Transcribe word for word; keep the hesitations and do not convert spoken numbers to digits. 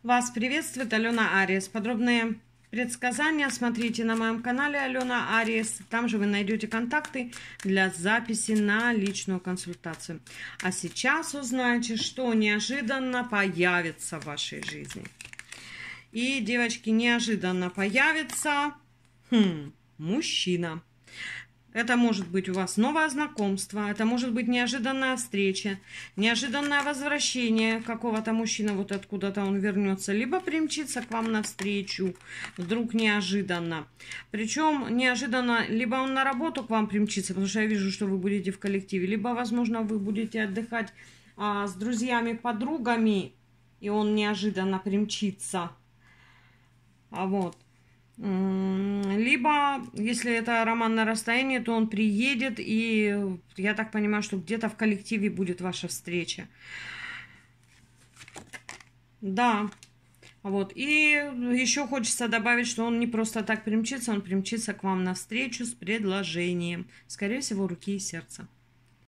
Вас приветствует Алена Ариес. Подробные предсказания смотрите на моем канале Алена Ариес. Там же вы найдете контакты для записи на личную консультацию. А сейчас узнаете, что неожиданно появится в вашей жизни. И, девочки, неожиданно появится хм, мужчина. Это может быть у вас новое знакомство, это может быть неожиданная встреча, неожиданное возвращение какого-то мужчины, вот откуда-то он вернется, либо примчится к вам навстречу, вдруг неожиданно. Причем неожиданно, либо он на работу к вам примчится, потому что я вижу, что вы будете в коллективе, либо, возможно, вы будете отдыхать а, с друзьями, подругами, и он неожиданно примчится. А вот. Либо, если это роман на расстоянии, то он приедет, и я так понимаю, что где-то в коллективе будет ваша встреча. Да. Вот. И еще хочется добавить, что он не просто так примчится, он примчится к вам навстречу с предложением. Скорее всего, руки и сердца.